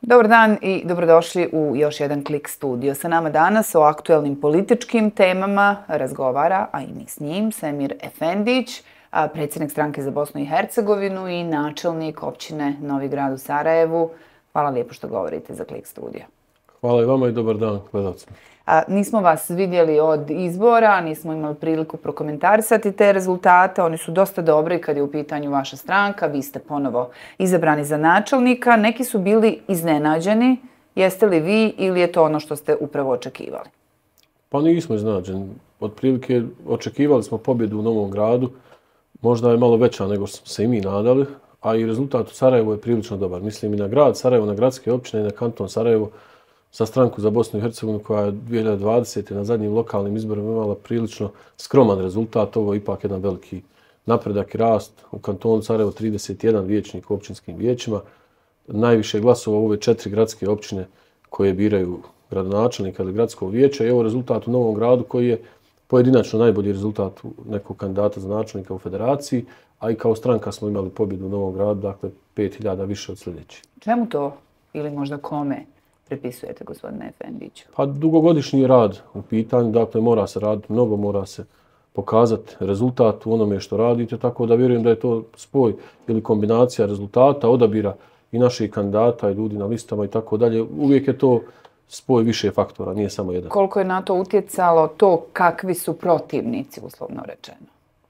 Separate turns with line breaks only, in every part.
Dobar dan i dobrodošli u još jedan Klik studio. Sa nama danas o aktuelnim političkim temama razgovara, a i mi s njim, Semir Efendić, predsjednik stranke za Bosnu i Hercegovinu i načelnik općine Novi Grad u Sarajevu. Hvala lijepo što govorite za Klik studio.
Hvala i vama i dobar dan gledalcima.
Nismo vas vidjeli od izbora, nismo imali priliku prokomentarisati te rezultate. Oni su dosta dobri kad je u pitanju vaša stranka. Vi ste ponovo izabrani za načelnika. Neki su bili iznenađeni. Jeste li vi ili je to ono što ste upravo očekivali?
Pa nismo iznenađeni. Otprilike očekivali smo pobjedu u Novom Gradu. Možda je malo veća nego što smo se i mi nadali, a i rezultat u Sarajevu je prilično dobar. Mislim i na grad Sarajevo, na gradske općine i na kanton Sarajevo, sa stranku za Bosnu i Hercegovinu koja je 2020. na zadnjim lokalnim izborima imala prilično skroman rezultat. Ovo je ipak jedan veliki napredak i rast. U kantonu Sarajevo 31 vijećnik u općinskim vijećima. Najviše glasova u ove 4 gradske općine koje biraju gradonačelnika ili gradskog vijeća. I ovo rezultat u Novom Gradu koji je pojedinačno najbolji rezultat nekog kandidata za načelnika u federaciji, a i kao stranka smo imali pobjedu u Novom Gradu, dakle 5000 više od sljedećih.
Čemu to ili možda kome pripisujete, gospodine Efendiću?
Pa dugogodišnji rad u pitanju, dakle mora se raditi mnogo, mora se pokazati rezultat u onome što radite, tako da vjerujem da je to spoj ili kombinacija rezultata, odabira i naših kandidata i ljudi na listama i tako dalje. Uvijek je to spoj više faktora, nije samo jedan.
Koliko je na to utjecalo to kakvi su protivnici, uslovno rečeno?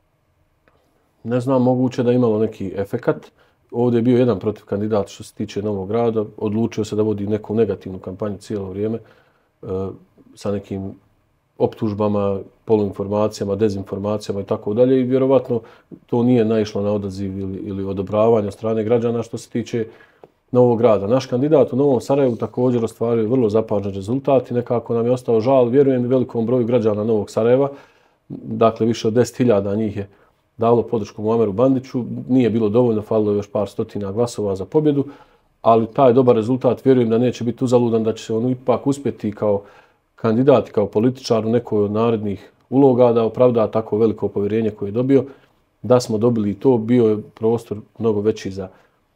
Ne znam, moguće da je imalo neki efekat. Ovdje je bio jedan protiv kandidat što se tiče Novog Grada. Odlučio se da vodi neku negativnu kampanju cijelo vrijeme sa nekim optužbama, poluinformacijama, dezinformacijama i tako dalje. I vjerovatno to nije naišlo na odaziv ili odobravanje od strane građana što se tiče Novog Grada. Naš kandidat u Novom Sarajevu također ostvario vrlo zapažen rezultat i nekako nam je ostao žal, vjerujem i velikom broju građana Novog Sarajeva. Dakle, više od 10.000 njih je dalo podršku Muameru Bandiću. Nije bilo dovoljno, falilo još par stotina glasova za pobjedu, ali taj dobar rezultat vjerujem da neće biti uzaludan, da će se on ipak uspjeti kao kandidat, kao političar u nekoj od narednih uloga da opravda tako veliko povjerenje koje je dobio. Da smo dobili i to, bio je prostor mnogo veći za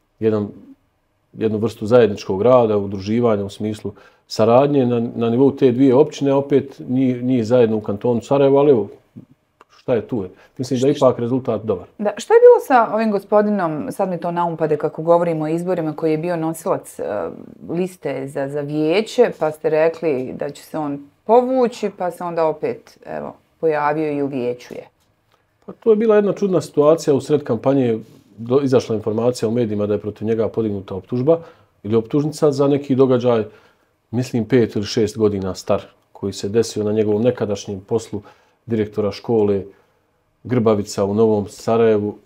jednu vrstu zajedničkog rada, udruživanja u smislu saradnje na nivou te dvije općine, opet njih zajedno u kantonu Sarajevo, ali evo, šta je tu? Mislim da je ipak rezultat dobar.
Da, što je bilo sa ovim gospodinom, sad mi to naumpade kako govorimo o izborima, koji je bio nosilac liste za vijeće, pa ste rekli da će se on povući, pa se onda opet pojavio i u vijeću je.
Pa to je bila jedna čudna situacija. U sred kampanje izašla informacija u medijima da je protiv njega podignuta optužba ili optužnica za neki događaj, mislim 5 ili 6 godina star, koji se desio na njegovom nekadašnjem poslu direktora škole Grbavica u Novom Sarajevu.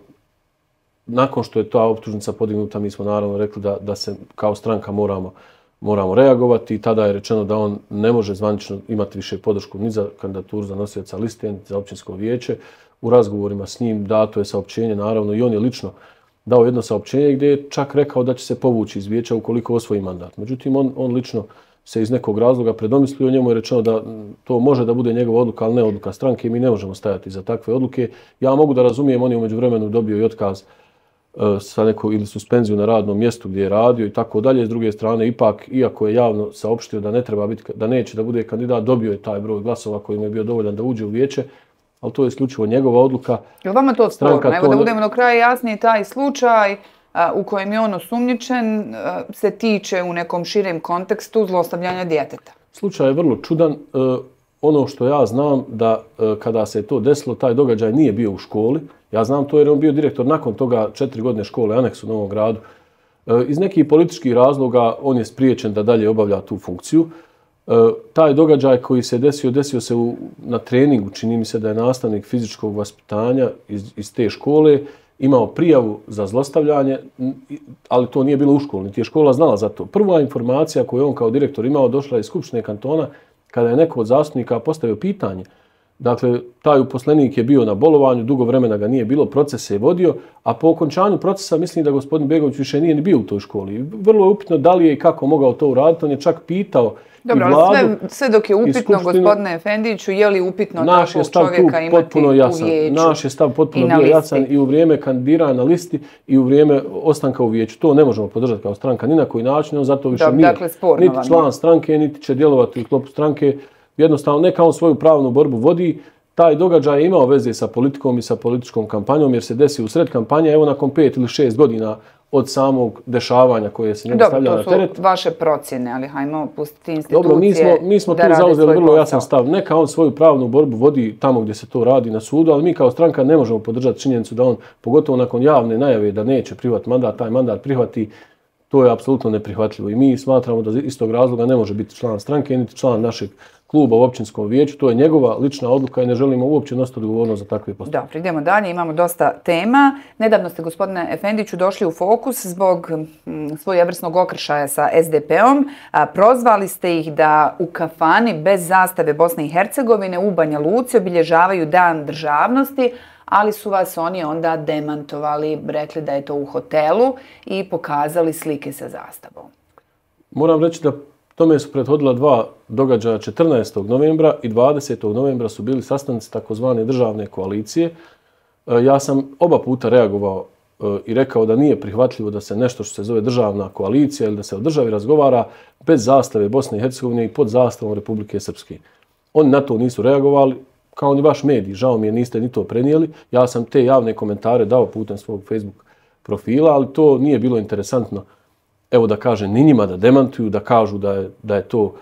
Nakon što je ta optužnica podignuta, mi smo naravno rekli da se kao stranka moramo reagovati i tada je rečeno da on ne može zvanično imati više podršku ni za kandidaturu za nosioca liste, ni za općinsko vijeće. U razgovorima s njim dato je saopćenje, naravno i on je lično dao jedno saopćenje gdje je čak rekao da će se povući iz vijeća ukoliko osvoji mandat. Međutim, on lično se iz nekog razloga predomislio, njemu je rečeno da to može da bude njegova odluka, ali ne odluka stranke i mi ne možemo stajati za takve odluke. Ja mogu da razumijem, on je umeđu vremenu dobio i otkaz sa neku ili suspenziju na radnom mjestu gdje je radio i tako dalje. S druge strane, ipak, iako je javno saopštio da ne treba biti, da neće da bude kandidat, dobio je taj broj glasova koji mu je bio dovoljan da uđe u vijeće, ali to je isključivo njegova odluka.
Je li vama to sporno? Evo da budemo do kraja jasniji, taj slučaj u kojem je on osumnjičen se tiče u nekom širem kontekstu zlostavljanja djeteta.
Slučaj je vrlo čudan. Ono što ja znam da kada se to desilo, taj događaj nije bio u školi. Ja znam to jer on bio direktor nakon toga 4 godine škole Aneks u Novom Gradu. Iz nekih političkih razloga on je spriječen da dalje obavlja tu funkciju. Taj događaj koji se desio se na treningu. Čini mi se da je nastavnik fizičkog vaspitanja iz te škole imao prijavu za zlostavljanje, ali to nije bilo u školi, niti je škola znala za to. Prva informacija koju on kao direktor imao došla iz Skupštine kantona kada je neko od zastupnika postavio pitanje Dakle, taj uposlenik je bio na bolovanju, dugo vremena ga nije bilo, proces se je vodio, a po okončanju procesa mislim da gospodin Begović više nije ni bio u toj školi. Vrlo je upitno da li je i kako mogao to uraditi, on je čak pitao
dobro,
i vladu.
Dobro, sve dok je upitno, gospodine Efendiću, je li upitno takvog čovjeka imati u vijeću?
Naš je stav potpuno bio jasan i u vrijeme kandidiranja na listi i u vrijeme ostanka u vijeću. To ne možemo podržati kao stranka ni na koji način, on zato više nije niti član stranke, niti će djelovati u sklopu stranke. Jednostavno, neka on svoju pravnu borbu vodi. Taj događaj je imao veze sa politikom i sa političkom kampanjom jer se desi u sred kampanje, evo nakon 5 ili 6 godina od samog dešavanja koje se njega stavlja na teret.
Dobro, to su vaše procjene, ali hajmo pustiti institucije.
Dobro, mi smo tu zauzeli vrlo jasan stav. Neka on svoju pravnu borbu vodi tamo gdje se to radi na sudu, ali mi kao stranka ne možemo podržati činjenicu da on, pogotovo nakon javne najave da neće prihvatiti mandat, taj mandat prihvati. To je apsolutno neprihvatljivo i mi smatramo da iz tog razloga ne može biti član stranke, niti član našeg kluba u općinskom vijeću. To je njegova lična odluka i ne želimo uopće nositi odgovornost za takve postupke.
Dobro, idemo dalje, imamo dosta tema. Nedavno ste, gospodine Efendiću, došli u fokus zbog svojevrsnog okršaja sa SDP-om. Prozvali ste ih da u kafani bez zastave Bosne i Hercegovine u Banja Luci obilježavaju Dan državnosti, ali su vas oni onda demantovali, rekli da je to u hotelu i pokazali slike sa zastavom.
Moram reći da tome su prethodila dva događaja. 14. novembra i 20. novembra su bili sastanci takozvane državne koalicije. Ja sam oba puta reagovao i rekao da nije prihvatljivo da se nešto što se zove državna koalicija ili da se o državi razgovara bez zastave Bosne i Hercegovine i pod zastavom Republike Srpske. Oni na to nisu reagovali, kao ni vaš medij. Žao mi je, niste ni to prenijeli. Ja sam te javne komentare dao putem svog Facebook profila, ali to nije bilo interesantno. Evo da kažem, ni njima da demantuju, da kažu da je to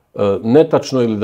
netačno ili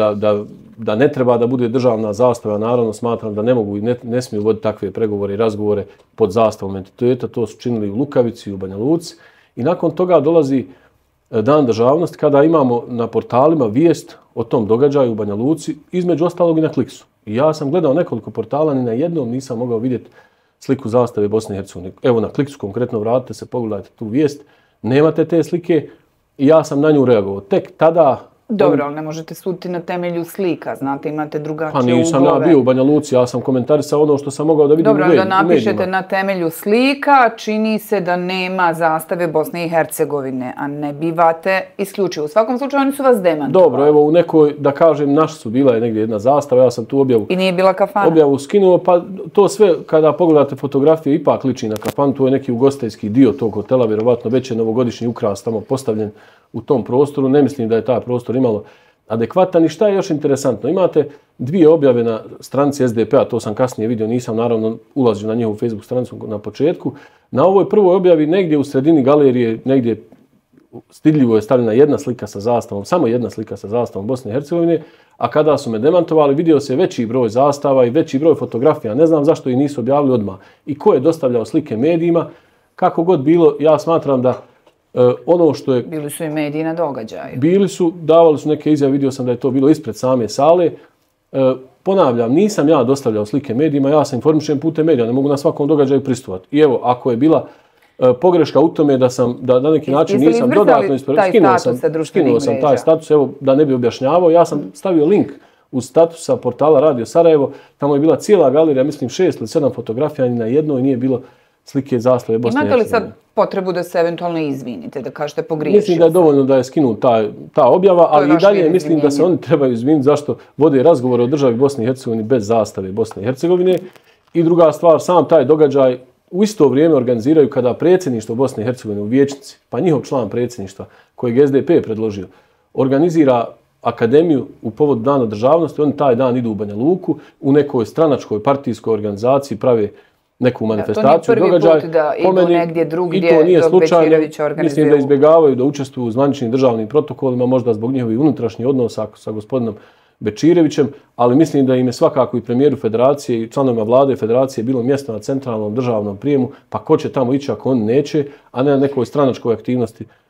da ne treba da bude državna zastava. Naravno, smatram da ne mogu i ne smiju voditi takve pregovore i razgovore pod zastavom entiteta. To su činili u Lukavici i u Banja Luci. I nakon toga dolazi Dan državnosti kada imamo na portalima vijest o tom događaju u Banja Luci, između ostalog i na Kliksu. I ja sam gledao nekoliko portala, ni na jednom nisam mogao vidjeti sliku zastave Bosne i Hercegovine. Evo na Kliksu konkretno, vratite se, pogledajte tu vijest. Nemate te slike i ja sam na nju reagovao. Tek tada...
Dobro, ali ne možete suditi na temelju slika, znate, imate drugačije uglove.
Pa nisam ja bio u Banja Luci, ja sam komentarisao ono što sam mogao da vidim u medijima.
Dobro, da napišete na temelju slika, čini se da nema zastave Bosne i Hercegovine, a ne bivate isključivo. U svakom slučaju oni su vas demantovali.
Dobro, evo u nekoj, da kažem, naša su bila je negdje jedna zastava, ja sam tu objavu...
I nije bila kafana?
Objavu skinuo, pa to sve, kada pogledate fotografije, ipak liči na kafanu, to je neki ugostiteljski dio tog hotela, vjerovatno već je novogodišnji ukras tamo postavljen u tom prostoru. Ne mislim da je taj prostor imalo adekvatan. I šta je još interesantno? Imate dvije objave na stranici SDP-a, to sam kasnije vidio, nisam naravno ulazio na njihovu Facebook stranicu na početku. Na ovoj prvoj objavi negdje u sredini galerije, negdje stidljivo je stavljena jedna slika sa zastavom, samo jedna slika sa zastavom Bosne i Hercegovine, a kada su me demantovali, vidio se veći broj zastava i veći broj fotografija. Ne znam zašto ih nisu objavili odmah. I ko je dostavljao slike medijima, kako god bilo, ja smatram da ono što je...
Bili su i mediji na događaju.
Bili su, davali su neke izjave, vidio sam da je to bilo ispred same sale. Ponavljam, nisam ja dostavljao slike medijima, ja sam informišen putem medija, ne mogu na svakom događaju pristupati. I evo, ako je bila pogreška u tome da na neki način nisam dodatno skinuo sam taj status, evo da ne bi objašnjavao, ja sam stavio link uz status sa portala Radio Sarajevo, tamo je bila cijela galerija, mislim 6 ili 7 fotografija, ni na jednoj nije bilo slike zastave Bosne i Hercegovine.
Imate li sad potrebu da se eventualno izvinite, da kažete pogriješio?
Mislim da je dovoljno da je skinut ta objava, ali i dalje mislim da se oni trebaju izviniti zašto vode razgovore o državi Bosne i Hercegovine bez zastave Bosne i Hercegovine. I druga stvar, sam taj događaj u isto vrijeme organiziraju kada predsjedništvo Bosne i Hercegovine u vijećnici, pa njihov član predsjedništva kojeg je SDP predložio, organizira akademiju u povodu Dana državnosti, oni taj dan idu u Banja Luku, u nekoj stranačkoj partijskoj organizaciji prave neku manifestaciju, događaj.
To nije prvi put da idu negdje drugdje dok Bećirević organizuje.
Mislim da izbjegavaju da učestvuju u zvaničnim državnim protokolima, možda zbog njihovih unutrašnjih odnosa sa gospodinom Bećirevićem, ali mislim da im je svakako i premijeru federacije i članovima vlade federacije bilo mjesto na centralnom državnom prijemu, pa ko će tamo ići ako on neće, a ne na nekoj stranačkoj aktivnosti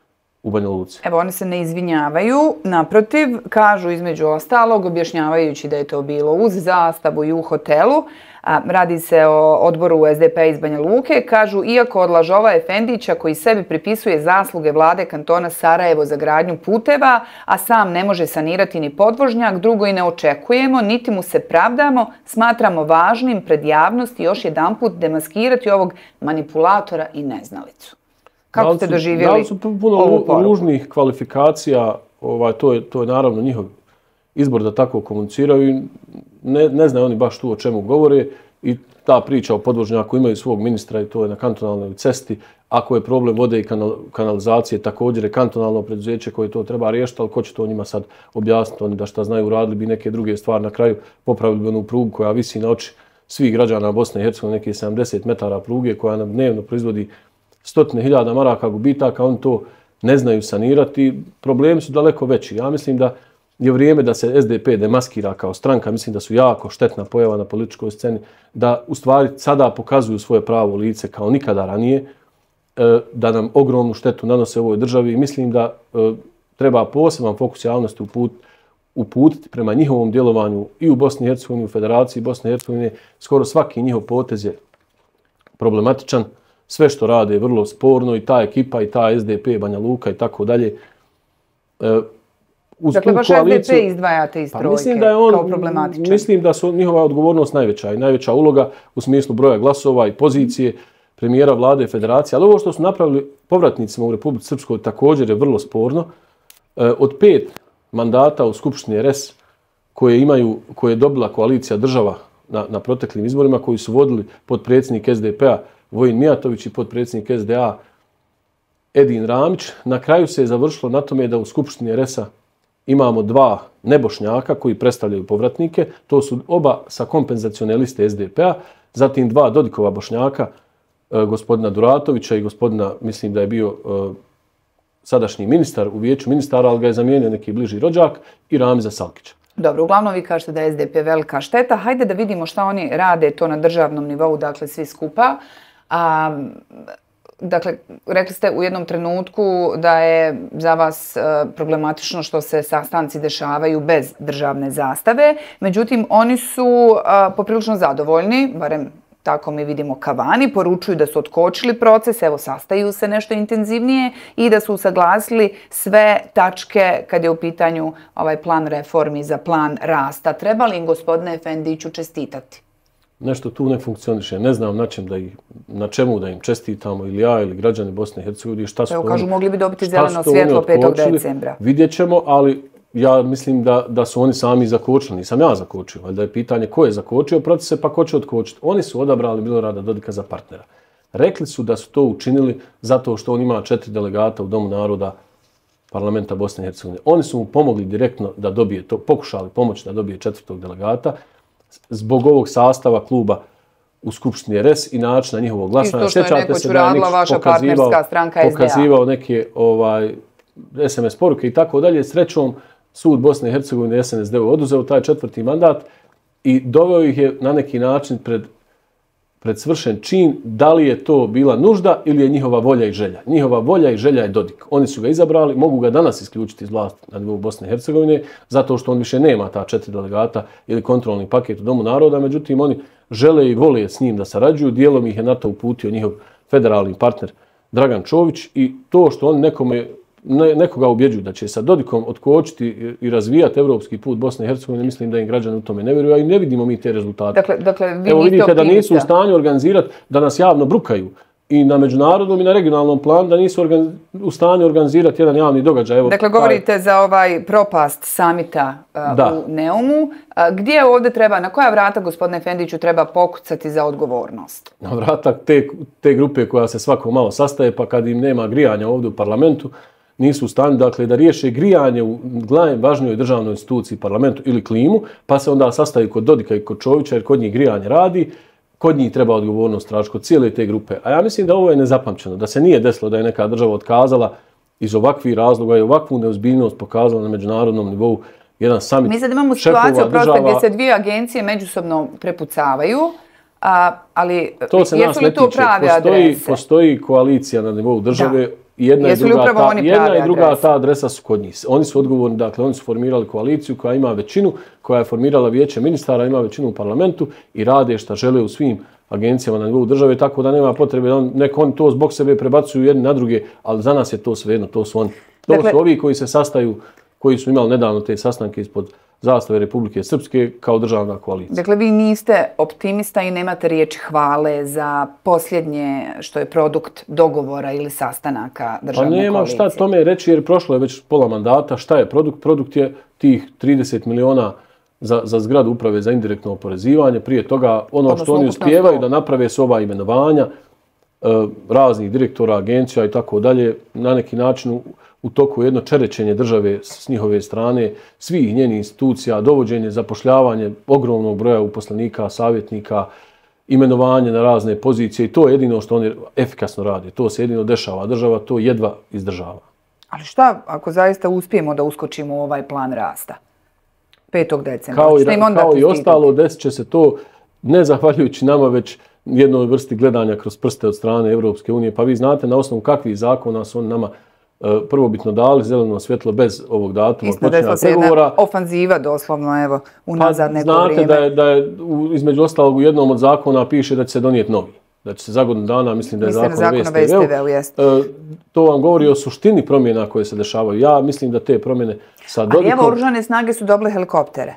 u Banja Luci.
Evo, oni se ne izvinjavaju, naprotiv, kažu između ostalog, objašnjavajući da je to bilo uz zastavu i u hotelu. Radi se o odboru SDP iz Banja Luke. Kažu, iako od lažova Efendića koji sebi pripisuje zasluge vlade kantona Sarajevo za gradnju puteva, a sam ne može sanirati ni podvožnjak, drugo i ne očekujemo, niti mu se pravdamo, smatramo važnim pred javnosti još jedanput demaskirati ovog manipulatora i neznalicu. Kako ste doživjeli ovu poruku?
Da li su puno ružnih kvalifikacija, to je naravno njihov izbor da tako komuniciraju i ne znaju oni baš tu o čemu govore i ta priča o podvožnjaku imaju svog ministra i to je na kantonalnoj cesti. Ako je problem vode i kanalizacije, također je kantonalno preduzeće koje to treba riješiti, ali ko će to njima sad objasniti? Oni da šta znaju, uradili bi neke druge stvari na kraju, popravili bi onu prugu koja visi na oči svih građana Bosne i Hercegovine, neke 70 metara pruge koja nam dnevno proizvodi 100.000 maraka gubitaka, oni to ne znaju sanirati. Problemi su daleko veći. Ja mislim da je vrijeme da se SDP demaskira kao stranka, mislim da su jako štetna pojava na političkoj sceni, da u stvari sada pokazuju svoje pravo lice kao nikada ranije, da nam ogromnu štetu nanose ovoj državi i mislim da treba poseban fokus javnosti uputiti prema njihovom djelovanju i u Bosni i Hercegovini, u Federaciji Bosne i Hercegovine. Skoro svaki njihov potez je problematičan, sve što rade je vrlo sporno i ta ekipa i ta SDP, Banja Luka i tako dalje.
Dakle, baš SDP izdvajate iz trojke kao problematičan.
Mislim da su njihova odgovornost najveća i najveća uloga u smislu broja glasova i pozicije premijera vlade federacije. Ali ovo što su napravili povratnicima u Republici Srpskoj također je vrlo sporno. Od 5 mandata u Skupštini RS koje je dobila koalicija država na proteklim izborima, koji su vodili potpredsjednik SDP-a Vojin Mijatović i potpredsjednik SDA Edin Ramić, na kraju se je završilo na tome da u Skupštini RS-a imamo 2 nebošnjaka koji predstavljaju povratnike. To su oba sa kompenzacione liste SDP-a, zatim 2 Dodikova bošnjaka, gospodina Duratovića i gospodina, mislim da je bio sadašnji ministar u vijeću ministara, ali ga je zamijenio neki bliži rođak, i Ramiza Salkića.
Dobro, uglavnom vi kažete da je SDP velika šteta. Hajde da vidimo šta oni rade to na državnom nivou, dakle svi skupa. Dakle, rekli ste u jednom trenutku da je za vas problematično što se sastanci dešavaju bez državne zastave. Međutim, oni su poprilično zadovoljni, barem tako mi vidimo kavani, poručuju da su otkočili proces, evo sastaju se nešto intenzivnije i da su usaglasili sve tačke kad je u pitanju ovaj plan reformi za plan rasta. Treba li im, gospodine Efendiću, čestitati?
Nešto tu ne funkcioniše. Ne znam na čemu da im čestitamo, ili ja ili građani Bosne i Hercegovine.
Evo kažu, mogli bi dobiti zeleno svjetlo 5. decembra.
Vidjet ćemo, ali ja mislim da su oni sami zakočili. Nisam ja zakočio, ali da je pitanje ko je zakočio procese, pa ko će otkočiti. Oni su odabrali Milorada Dodika za partnera. Rekli su da su to učinili zato što on ima 4 delegata u Domu naroda parlamenta Bosne i Hercegovine. Oni su mu pomogli direktno da dobije to, pokušali pomoći da dobije 4. delegata zbog ovog sastava kluba u Skupštini RS i načina njihovog glasanja.
Isto što je nekoć uradila vaša partnerska stranka SDA.
Pokazivao neke SMS poruke i tako dalje. Srećom, sud Bosne i Hercegovine SNSD-u oduzeo taj 4. mandat i doveo ih je na neki način pred svršen čin, da li je to bila nužda ili je njihova volja i želja. Njihova volja i želja je Dodik. Oni su ga izabrali, mogu ga danas isključiti iz vlasti na nivou Bosne i Hercegovine, zato što on više nema ta 4 delegata ili kontrolni paket u Domu naroda, međutim oni žele i vole s njim da sarađuju, dijelom ih je na to uputio njihov federalni partner Dragan Čović i to što oni nekoga ubjeđuju da će sa Dodikom otkočiti i razvijati evropski put Bosne i Hercegovine, mislim da im građani u tome ne vjeruju, a i ne vidimo mi te rezultate.
Dakle,
evo vidite da nisu u stanju organizirati, da nas javno brukaju i na međunarodnom i na regionalnom planu, da nisu u stanju organizirati jedan javni događaj. Evo,
dakle, govorite za ovaj propast samita u Neumu. Gdje ovdje treba, na koja vrata, gospodine Efendiću, treba pokucati za odgovornost?
Na vrata te grupe koja se svako malo sastaje, pa kad im nema grijanja ovdje u parlamentu, nisu u stanju, dakle, da riješe grijanje u najvažnijoj državnoj instituciji, parlamentu ili klimu, pa se onda sastaju kod Dodika i kod Čovića, jer kod njih grijanje radi, kod njih treba odgovornost tražiti, kod cijele te grupe. A ja mislim da ovo je nezapamćeno, da se nije desilo da je neka država otkazala iz ovakvih razloga i ovakvu neozbiljnost pokazala na međunarodnom nivou jedan summit.
Mi sad imamo situaciju gdje se 2 agencije međusobno prepucavaju, ali
to se
jesu li to prave adrese?
Postoji koalicija na nivou države, jedna i druga ta adresa su kod njih. Oni su odgovorni, dakle oni su formirali koaliciju koja ima većinu, koja je formirala vijeće ministara, ima većinu u parlamentu i rade šta žele u svim agencijama na nivou države, tako da nema potrebe da oni to zbog sebe prebacuju jedni na druge, ali za nas je to svejedno, to su oni. To su ovi koji se sastaju, koji su imali nedavno te sastanke ispod zastave Republike Srpske kao državna koalicija.
Dakle, vi niste optimista i nemate riječi hvale za posljednje što je produkt dogovora ili sastanaka državne koalicije.
Pa nemam šta tome reći jer prošlo je već pola mandata. Šta je produkt? Produkt je tih 30 miliona za zgradu uprave za indirektno oporezivanje. Prije toga ono što oni uspijevaju da naprave su ova imenovanja raznih direktora, agencija i tako dalje. Na neki način u toku jedno čerećenje države s njihove strane, svih njenih institucija, dovođenje, zapošljavanje ogromnog broja uposlenika, savjetnika, imenovanje na razne pozicije i to je jedino što oni efikasno rade. To se jedino dešava. Država to jedva izdržava.
Ali šta ako zaista uspijemo da uskočimo u ovaj plan rasta? 5. decembra.
Kao i ostalo, desit će se to ne zahvaljujući nama, već jednoj vrsti gledanja kroz prste od strane Europske unije. Pa vi znate na osnovu kakvih zakona su oni nama prvobitno dali zeleno svjetlo bez ovog datuma počinjanja pregovora.
Jedna ofanziva doslovno, evo, unazad neko vrijeme.
Znate da je između ostalog u jednom od zakona piše da će se donijeti novi. Da će se za godinu dana, mislim da je zakon o VSTV-u. To vam govori o suštini promjena koje se dešavaju. Ja mislim da te promjene sa Dodikom...
Ali evo, oružane snage su dobile helikoptere.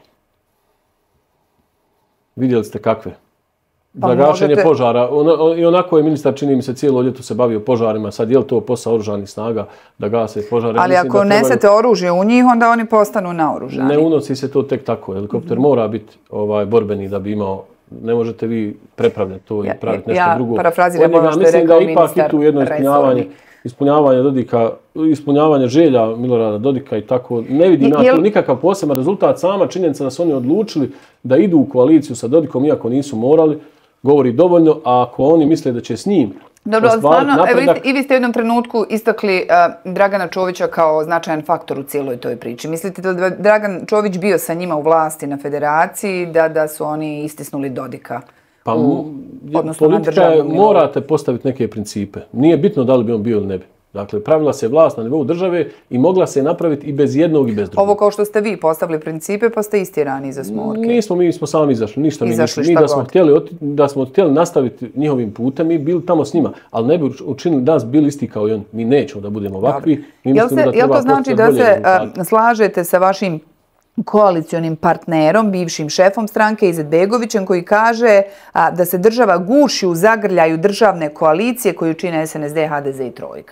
Vidjeli ste kakve? Za gašenje požara. I onako je ministar, čini mi se, cijelo ljeto se bavio požarima. Sad je li to posao oružanih snaga da gase požare?
Ali ako nesete oružje u njih, onda oni postanu naoružani.
Ne unosi se to tek tako. Helikopter mora biti borbeni da bi imao. Ne možete vi prepravljati to i praviti nešto drugo.
Ja parafraziram ono što je rekao ministar resorni.
Ispunjavanje Dodika, ispunjavanje želja Milorada Dodika i tako. Ne vidim ja tu nikakav poseban rezultat. Sama činjenica da su oni odlučili da idu u koaliciju sa Dodikom, iako nisu morali, govori dovoljno, a ako oni misle da će s njim ostvariti napredak...
I vi ste u jednom trenutku istakli Dragana Čovića kao značajan faktor u cijeloj toj priči. Mislite da je Dragan Čović bio sa njima u vlasti na federaciji, da su oni istisnuli Dodika?
Pa politika morate postaviti neke principe. Nije bitno da li bi on bio ili ne bi. Dakle, pravila se vlast na nivou države i mogla se napraviti i bez jednog i bez drugog.
Ovo kao što ste vi postavili principe, pa ste istirani iza smorke.
Nismo, mi smo sami izašli, ništa mi ništa. Mi da smo htjeli nastaviti njihovim putem, mi bili tamo s njima, ali ne bi učinili da nas bili isti kao i on. Mi nećemo da budemo ovakvi.
Jel to znači da se slažete sa vašim koalicionim partnerom, bivšim šefom stranke Izetbegovićem, koji kaže da se država guši u zagrljaju državne koalicije koju čine SNSD, HDZ i Trojka?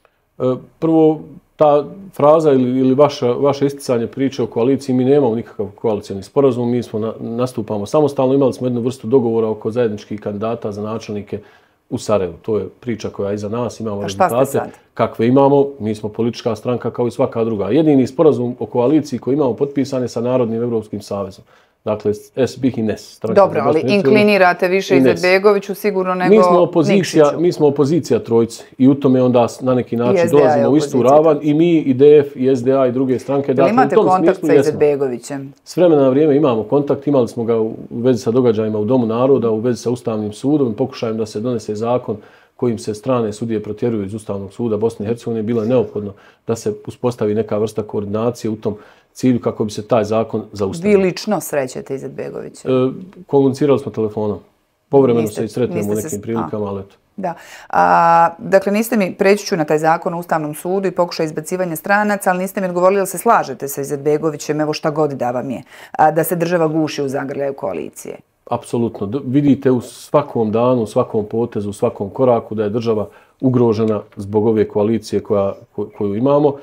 Prvo, ta fraza ili vaše isticanje priče o koaliciji, mi nemamo nikakav koalicijni sporazum, mi nastupamo samostalno, imali smo jednu vrstu dogovora oko zajedničkih kandidata za načelnike u Sarajevu. To je priča koja je iza nas, imamo rezultate kakve imamo, mi smo politička stranka kao i svaka druga. Jedini sporazum o koaliciji koji imamo potpisan je sa Narodnim Evropskim savezom. Dakle, SBIH i NES.
Dobro, ali inklinirate više Izetbegoviću sigurno nego Nikšiću.
Mi smo opozicija trojci i u tome onda na neki način dolazimo u istu ravan i mi, i DF, i SDA i druge stranke.
Dakle, imate kontakt sa Izetbegovićem?
S vremena na vrijeme imamo kontakt, imali smo ga u vezi sa događajima u Domu naroda, u vezi sa Ustavnim sudom, pokušajem da se donese zakon kojim se strane sudije protjeruju iz Ustavnog suda Bosne i Hercegovine, bilo je neophodno da se uspostavi neka vrsta koordinacije u tom cilju kako bi se taj zakon zaustavio.
Vi lično srećete Izetbegovića?
Komunicirali smo telefonom. Povremeno se i sretnemo u nekim prilikama, ali eto.
Da. Dakle, niste mi, preći ću na taj zakon o Ustavnom sudu i pokušaj izbacivanja stranaca, ali niste mi odgovorili da se slažete sa Izetbegovićem, evo šta god da vam je, da se država guši u zagrljaju koalicije.
Apsolutno. Vidite u svakom danu, u svakom potezu, u svakom koraku da je država ugrožena zbog ove koalicije koju imamo.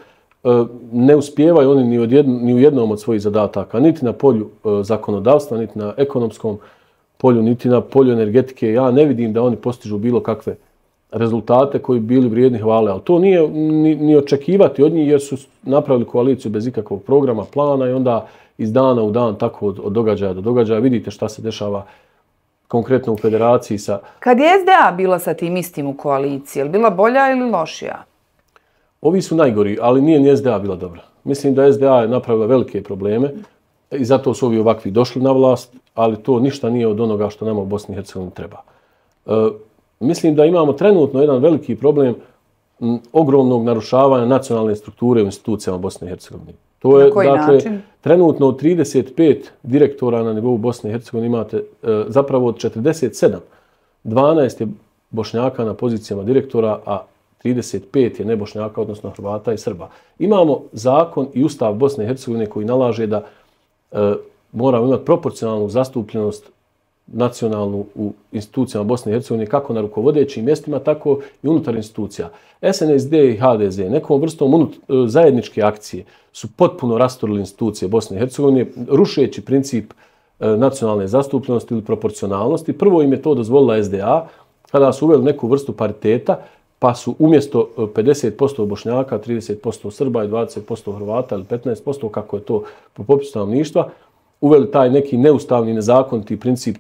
Ne uspijevaju oni ni u jednom od svojih zadataka, niti na polju zakonodavstva, niti na ekonomskom polju, niti na polju energetike. Ja ne vidim da oni postižu bilo kakve rezultate koji bi bili vrijedni hvale, ali to nije ni očekivati od njih jer su napravili koaliciju bez ikakvog programa, plana i onda iz dana u dan tako od događaja do događaja. Vidite šta se dešava konkretno u federaciji sa...
Kad je SDA bila sa tim istim u koaliciji, je li bila bolja ili lošija?
Ovi su najgori, ali nije ni SDA bila dobra. Mislim da SDA je napravila velike probleme i zato su ovi ovakvi došli na vlast, ali to ništa nije od onoga što nama u Bosni i Hercegovini treba. Mislim da imamo trenutno jedan veliki problem ogromnog narušavanja nacionalne strukture u institucijama Bosne i Hercegovine.
Na koji način?
Trenutno od 35 direktora na nivou Bosne i Hercegovine imate, zapravo od 47, 12 je Bošnjaka na pozicijama direktora, a 35 je nebošnjaka, odnosno Hrvata i Srba. Imamo zakon i ustav Bosne i Hercegovine koji nalaže da moramo imati proporcionalnu zastupljenost nacionalnu u institucijama Bosne i Hercegovine, kako na rukovodećim mjestima, tako i unutar institucija. SNSD i HDZ nekom vrstom zajedničke akcije su potpuno rasturili institucije Bosne i Hercegovine, rušeći princip nacionalne zastupljenosti ili proporcionalnosti. Prvo im je to dozvolila SDA, kada su uveli neku vrstu pariteta, pa su umjesto 50% Bošnjaka, 30% Srba i 20% Hrvata ili 15%, kako je to po popisu stanovništva, uveli taj neki neustavni, nezakoniti princip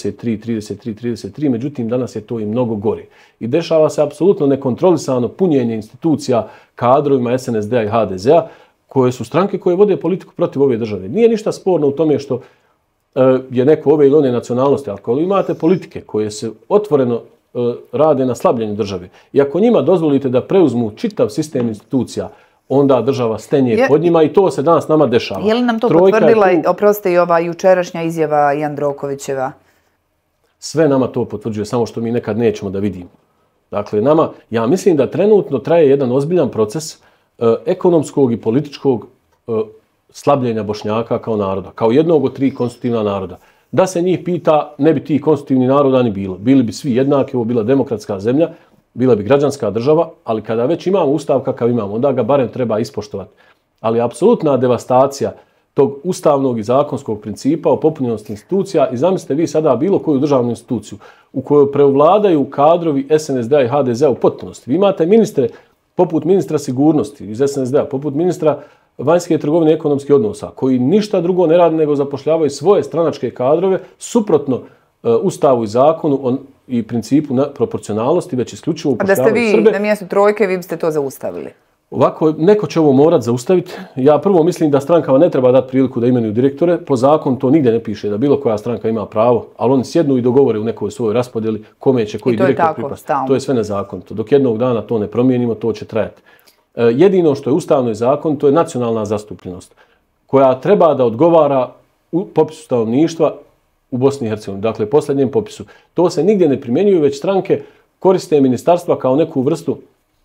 33, međutim danas je to i mnogo gore. I dešava se apsolutno nekontrolisano punjenje institucija kadrovima SNSD-a i HDZ-a, koje su stranke koje vode politiku protiv ove države. Nije ništa sporno u tome što je neko ove ili one nacionalnosti, ali ako imate politike koje se otvoreno rade na slabljenju države i ako njima dozvolite da preuzmu čitav sistem institucija, onda država stenje pod njima i to se danas nama dešava.
Je li nam to potvrdila, oprostite, i ova jučerašnja izjava Jandrokovićeva?
Sve nama to potvrđuje, samo što mi nekad nećemo da vidimo. Dakle, nama, ja mislim da trenutno traje jedan ozbiljan proces ekonomskog i političkog slabljenja Bošnjaka kao naroda, kao jednog od 3 konstitutivna naroda. Da se njih pita, ne bi tih konstitutivnih naroda ni bilo. Bili bi svi jednaki, ovo bila demokratska zemlja, bila bi građanska država, ali kada već imamo ustav kakav imamo, onda ga barem treba ispoštovati. Ali apsolutna devastacija tog ustavnog i zakonskog principa o popunjenosti institucija, i zamislite vi sada bilo koju državnu instituciju u kojoj prevladaju kadrovi SNSD-a i HDZ-a u potpunosti. Vi imate ministre poput ministra sigurnosti iz SNSD-a, poput ministra vanjske trgovine i ekonomskih odnosa, koji ništa drugo ne rade nego zapošljavaju svoje stranačke kadrove suprotno ustavu i zakonu i principu proporcionalnosti, već isključivo upošljavaju Srbe.
A da ste vi na mjestu trojke, vi biste to zaustavili?
Ovako, neko će ovo morat zaustaviti. Ja prvo mislim da strankama ne treba dati priliku da imenuju direktore. Po zakonu to nigdje ne piše da bilo koja stranka ima pravo, ali oni sjednu i dogovore u nekoj svojoj raspodjeli kome će koji direktor pripasti. To je sve nezakonito. Dok jednog dana to ne promijenimo, to će trajati. Jedino što je ustavno i zakon, to je nacionalna zastupljenost, koja treba da odgovara u popisu stanovništva u Bosni i Hercegovini, dakle posljednjem popisu. To se nigdje ne primjenjuje, već stranke koriste ministarstva kao neku vrstu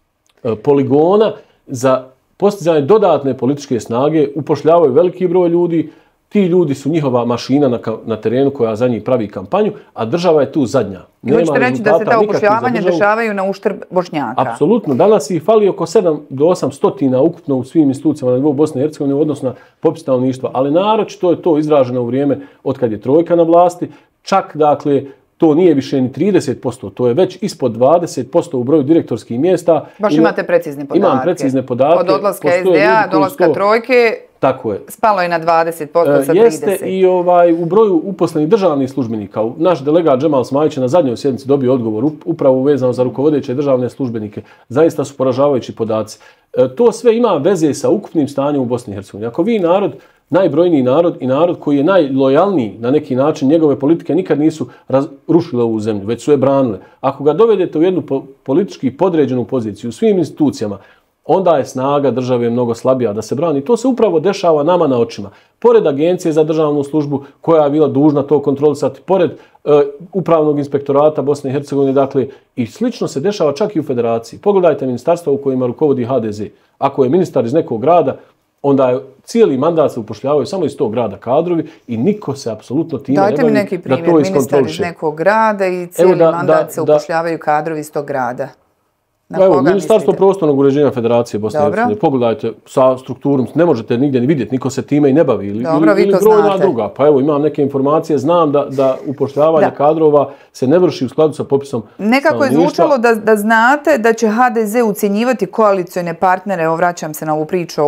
poligona za postizanje dodatne političke snage, upošljavaju veliki broj ljudi, ti ljudi su njihova mašina na terenu koja za njih pravi kampanju, a država je tu zadnja.
I hoćete reći da se ta upošljavanja dešavaju na uštrb Bošnjaka?
Apsolutno. Danas ih fali oko 7 do 800 ukupno u svim institucijama na nivou Bosne i Hercegovine u odnosu na popis stanovništva, ali naročito je to izraženo u vrijeme od kad je trojka na vlasti. Čak, dakle, to nije više ni 30%, to je već ispod 20% u broju direktorskih mjesta.
Baš imate precizne podatke.
Imam precizne podatke.
Od odlaska SDA, do odlaska trojke,
tako je.
Spalo je na 20% sa 30%.
Jeste i u broju uposlenih državnih službenika. Naš delegat Džemal Smajić je na zadnjoj sjednici dobio odgovor upravo vezano za rukovodeće državne službenike. Zaista su poražavajući podaci. To sve ima veze sa ukupnim stanjem u Bosni i Hercegovini. Ako vi narod, najbrojniji narod i narod koji je najlojalniji na neki način, njegove politike nikad nisu rušile ovu zemlju, već su je branile. Ako ga dovedete u jednu politički podređenu poziciju u svim institucijama, onda je snaga države mnogo slabija da se brani. To se upravo dešava nama na očima. Pored Agencije za državnu službu koja je bila dužna to kontrolisati, pored Upravnog inspektorata Bosne i Hercegovine, dakle, i slično se dešava čak i u federaciji. Pogledajte ministarstva u kojima rukovodi HDZ. Ako je ministar iz nekog grada, onda je cijeli mandat se upošljavaju samo iz tog grada kadrovi i niko se apsolutno time ne bavi da to iskontroliše. Dajte mi neki primjer,
ministar iz nekog grada i cijeli mandat se upošljavaju kadrovi iz tog grada.
Evo, Ministarstvo prostornog uređenja Federacije Bosne i Hercegovine. Pogledajte sa strukturom, ne možete nigdje ni vidjeti, niko se time i ne bavi. Ili brojna druga. Pa evo, imam neke informacije, znam da upošljavanje kadrova se ne vrši u skladu sa popisom stanovništva.
Nekako je zvučalo da znate da će HDZ ucjenjivati koalicione partnere, evo vraćam se na ovu priču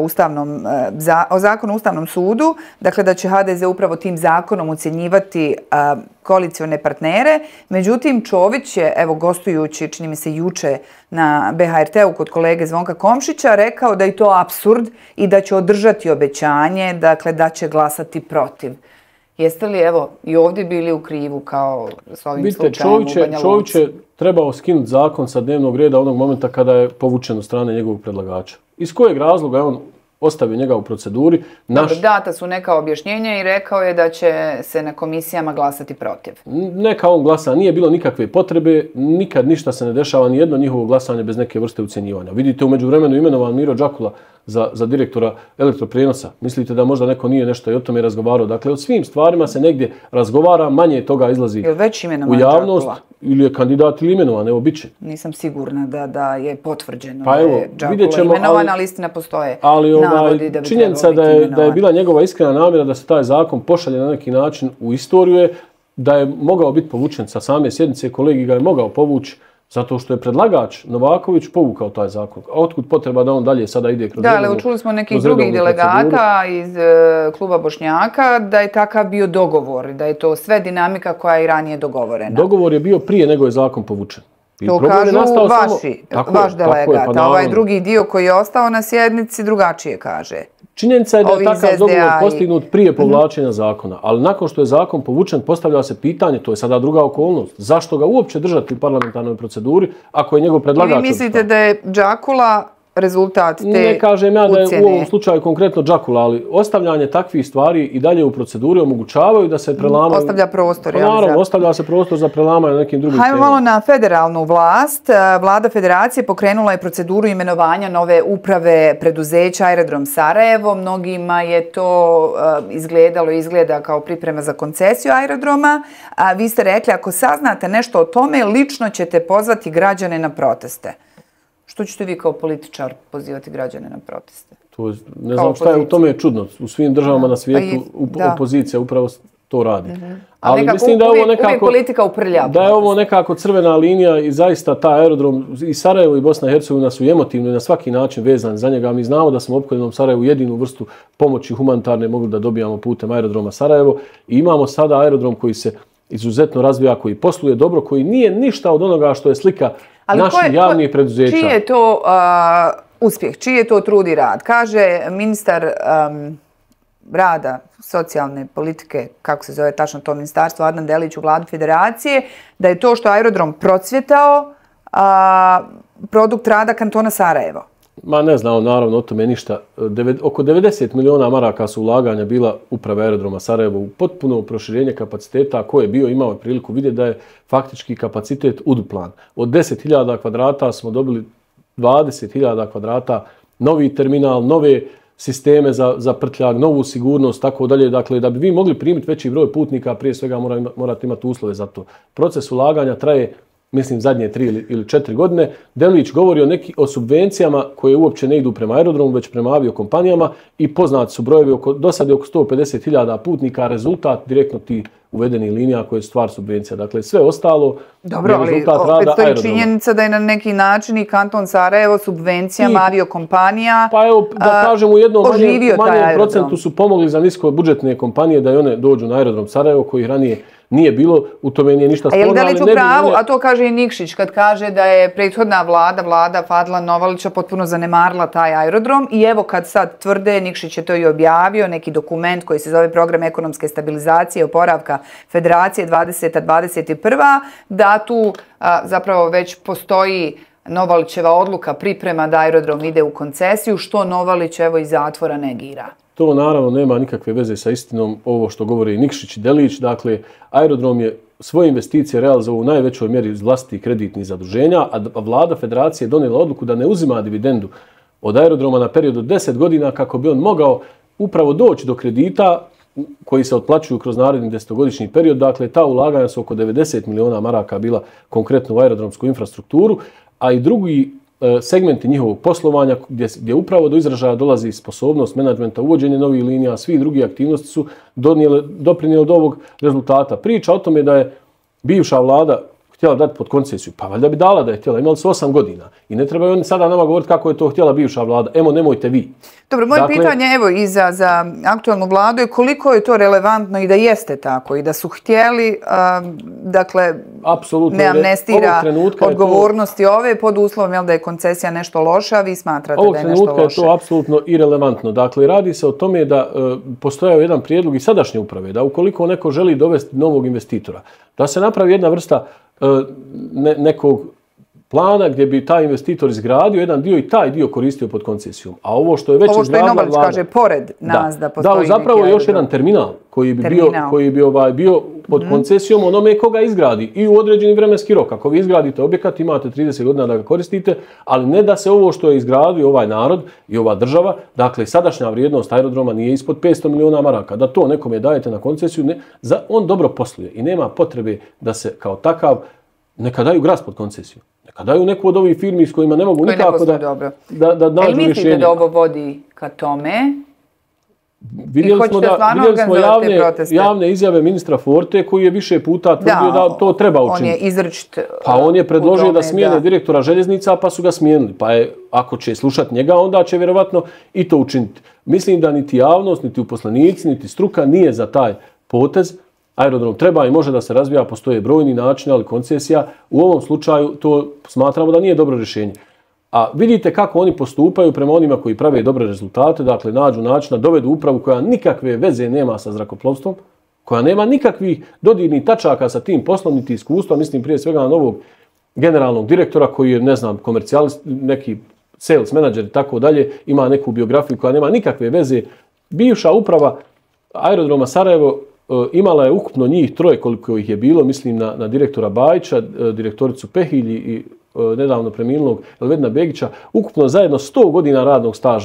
o zakonu o Ustavnom sudu, dakle da će HDZ upravo tim zakonom ucjenjivati koalicione partnere. Međutim, Čović je, evo gostujući, čini mi se juče na BHRT-u kod kolege Zvonka Komšića, rekao da je to apsurd i da će održati obećanje, dakle da će glasati protiv. Jeste li, evo, i ovdje bili u krivu kao s ovim slučajem u Banja Luci?
Čović je trebao skinuti zakon sa dnevnog reda onog momenta kada je povučen od strane njegovog predlagača. Iz kojeg razloga je on ostavio njega u proceduri?
Dobro, data su neka objašnjenja i rekao je da će se na komisijama glasati protiv.
Neka on glasa, nije bilo nikakve potrebe, nikad ništa se ne dešava, ni jedno njihovo glasanje bez neke vrste ucjenjivanja. Vidite, u međuvremenu imenovan Miro Đakula za direktora elektroprijenosa. Mislite da možda neko nije nešto i o tome razgovarao? Dakle, o svim stvarima se negdje razgovara, manje toga izlazi u javnost. Ili je kandidat ili imenovan, evo bit će.
Nisam sigurna da je potvrđeno da je Đakula imenovan, ali istina postoje navodi da bi
činjenica da je bila njegova iskrena namjera da se taj zakon pošalje na neki način u istoriju je da je mogao biti povučen sa same sjednice, kolegi ga je mogao povući zato što je predlagač Novaković povukao taj zakon. A otkud potreba da on dalje sada ide kroz redovnu proceduru? Da, ali čuli smo nekih drugih
delegata iz kluba Bošnjaka da je takav bio dogovor, da je to sve dinamika koja je i ranije dogovorena.
Dogovor je bio prije nego je zakon povučen.
To kažu vaš delegat, a ovaj drugi dio koji je ostao na sjednici drugačije kaže.
Činjenica je da je takav dogovor postignut prije povlačenja zakona, ali nakon što je zakon povučen postavlja se pitanje, to je sada druga okolnost, zašto ga uopće držati u parlamentarnoj proceduri ako je njegov predlagač odstao?
Vi mislite da je Đakula rezultat te ucjene?
Ne kažem ja da je u ovom slučaju konkretno Đakula, ali ostavljanje takvih stvari i dalje u proceduri omogućavaju da se prelamaju.
Ostavlja prostor.
Naravno, ostavlja se prostor za prelamanje nekim drugim temama.
Hajmo malo na federalnu vlast. Vlada Federacije pokrenula je proceduru imenovanja nove uprave preduzeća Aerodrom Sarajevo. Mnogima je to izgleda kao priprema za koncesiju aerodroma. Vi ste rekli, ako saznate nešto o tome, lično ćete pozvati građane na proteste. Što ćete vi kao političar pozivati građane na proteste?
Ne znam šta je u tome čudno. U svim državama na svijetu opozicija upravo to radi.
Ali mislim da je ovo nekako politika uprlja.
Da je ovo nekako crvena linija i zaista ta aerodrom i Sarajevo i Bosna i Hercegovina su emotivno i na svaki način vezani za njega. Mi znamo da smo u opkoljenom Sarajevu jedinu vrstu pomoći humanitarne mogli da dobijamo putem aerodroma Sarajevo i imamo sada aerodrom koji se izuzetno razvija, koji posluje dobro, koji nije ništa od onoga što je slika naših javnih preduzeća.
Čiji je to uspjeh, čiji je to trud i rad? Kaže ministar rada, socijalne politike, kako se zove tačno to ministarstvo, Adnan Delić u Vladi Federacije, da je to što je aerodrom procvjetao produkt rada kantona Sarajevo.
Ma ne znam, naravno o tome ništa. Oko 90 miliona maraka su ulaganja bila uprave aerodroma Sarajevo u potpuno proširenje kapaciteta koje je bio, imao priliku vidjeti da je faktički kapacitet uduplan. Od 10.000 kvadrata smo dobili 20.000 kvadrata, novi terminal, nove sisteme za prtljag, novu sigurnost, tako dalje. Dakle, da bi vi mogli primiti veći broj putnika, prije svega morate imati uslove za to. Proces ulaganja traje, mislim, zadnje 3 ili 4 godine. Delić govori o subvencijama koje uopće ne idu prema aerodromu, već prema aviokompanijama i poznati su brojevi, do sada je oko 150.000 putnika, rezultat direktno tih uvedenih linija koje je stvar subvencija. Dakle, sve ostalo je rezultat rada aerodroma. Opet stoji
činjenica da je na neki način i kanton Sarajevo subvencijama aviokompanija
pa evo, da kažem, u jednom manjem procentu su pomogli za niskobudžetne kompanije da i one dođu na aerodrom Sarajevo, koji ranije nije bilo, u tome nije ništa sporno.
A je li Delić u pravu, a to kaže i Nikšić, kad kaže da je prethodna vlada Fadla Novalića potpuno zanemarila taj aerodrom i evo kad sad tvrde, Nikšić je to i objavio, neki dokument koji se zove Program ekonomske stabilizacije i oporavka Federacije 2021. da tu zapravo već postoji Novalićeva odluka, priprema da aerodrom ide u koncesiju, što Novalić evo iz zatvora negira.
To naravno nema nikakve veze sa istinom, ovo što govori Nikšić i Delić. Dakle, aerodrom je svoje investicije realizovao u najvećoj mjeri iz vlastitih kreditnih zaduženja, a vlada Federacije je donijela odluku da ne uzima dividendu od aerodroma na period od 10 godina kako bi on mogao upravo doći do kredita koji se otplaćuju kroz naredni 10-godišnji period. Dakle, ta ulaganja su oko 90 miliona maraka bila konkretno u aerodromsku infrastrukturu, a i drugi segmenti njihovog poslovanja gdje upravo do izražaja dolazi sposobnost menadžmenta, uvođenje novih linija, svi drugi aktivnosti su doprinijeli do ovog rezultata. Priča o tome da je bivša vlada htjela dati pod koncesiju. Pa valjda bi dala da je htjela. Imali su 8 godina. I ne trebaju oni sada nama govoriti kako je to htjela bivša vlada. Evo, nemojte vi.
Dobro, moje pitanje evo i za aktualnu vladu je koliko je to relevantno i da jeste tako i da su htjeli, dakle, ne amnestira odgovornosti ove pod uslovom da je koncesija nešto loša, a vi smatrate da je nešto loše.
Ovog trenutka je to apsolutno irelevantno. Dakle, radi se o tome da postojao jedan prijedlog i sadašnje uprave, da ukoliko neko želi dovesti novog investitora, da se napravi jedna vrsta nekog plana gdje bi taj investitor izgradio jedan dio i taj dio koristio pod koncesijom. A ovo što je već izgradila vlada...
Ovo što je Novac kaže, pored nas da postoji neki...
Da, zapravo još jedan terminal koji bi bio pod koncesijom onome koga izgradi i u određeni vremenski rok. Ako vi izgradite objekat, imate 30 godina da ga koristite, ali ne da se ovo što je izgradio ovaj narod i ova država, dakle sadašnja vrijednost aerodroma nije ispod 500 miliona maraka, da to nekome dajete na koncesiju, on dobro posluje i nema potrebe da se kao takav neka daju gras pod koncesiju. Neka daju neku od ovih firmi s kojima ne mogu nikako da nađu rješenje.
Mislite da ovo vodi ka tome?
Vidjeli smo javne izjave ministra Forte koji je više puta tvrdio da to treba učiniti.
On je izričit
pa on je predložio da smijene direktora željeznica, pa su ga smijenili. Pa ako će slušati njega, onda će vjerovatno i to učiniti. Mislim da niti javnost, niti uposlenici, niti struka nije za taj potez. Aerodrom treba i može da se razvija, postoje brojni načini, ali koncesija u ovom slučaju to smatramo da nije dobro rješenje. A vidite kako oni postupaju prema onima koji prave dobre rezultate, dakle nađu načina, dovedu upravu koja nikakve veze nema sa zrakoplovstvom, koja nema nikakvih dodirnih tačaka sa tim poslom, niti iskustva, mislim prije svega na novog generalnog direktora koji je, ne znam, komercijalist, neki sales menadžer i tako dalje, ima neku biografiju koja nema nikakve veze. Bivša uprava Aerodroma Sarajevo imala je ukupno njih troje koliko ih je bilo, mislim na direktora Bajića, direktoricu Pehilji i nedavno preminulog Elvedina Begića, ukupno zajedno 100 godina radnog staža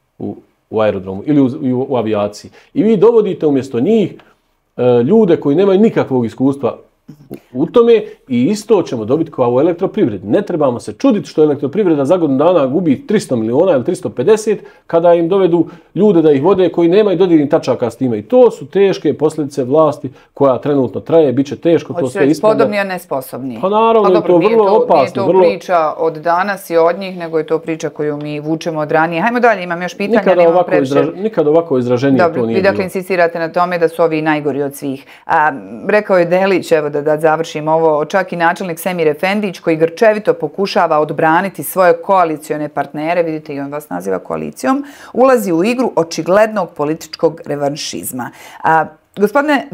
u aerodromu ili u avijaciji. I vi dovodite umjesto njih ljude koji nemaju nikakvog iskustva u tome i isto ćemo dobiti kao u elektroprivredi. Ne trebamo se čuditi što elektroprivreda za godinu dana gubi 300 miliona ili 350 kada im dovedu ljude da ih vode koji nemaju dodirnih tačaka s time. I to su teške posljedice vlasti koja trenutno traje, bit će teško.
Hoće reći spodobni, a nesposobni.
Pa naravno je to vrlo opasno.
Nije to priča od danas i od njih, nego je to priča koju mi vučemo od ranije. Hajmo dalje, imam još pitanja.
Nikad ovako izraženije to nije bilo.
Vi dakle insistirate na tome da su ovi najgori od svih. Rekao je Delić, evo da završim ovo, čak i načelnik Semir Efendić koji grčevito pokušava odbraniti svoje koalicione partnere, vidite i on vas naziva koalicijom, ulazi u igru očiglednog političkog revanšizma. Gospodine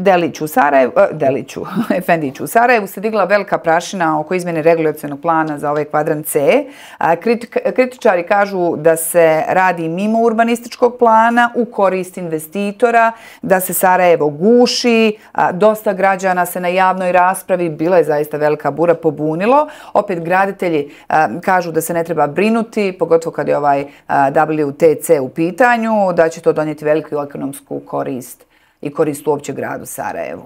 Efendiću, u Sarajevu se digla velika prašina oko izmjene regulacionog plana za ovaj kvadrant C. Kritičari kažu da se radi mimo urbanističkog plana u korist investitora, da se Sarajevo guši, dosta građana se na javnoj raspravi, bila je zaista velika bura, pobunilo. Opet graditelji kažu da se ne treba brinuti, pogotovo kad je ovaj WTC u pitanju, da će to donijeti veliku ekonomsku korist i korist uopće gradu Sarajevu.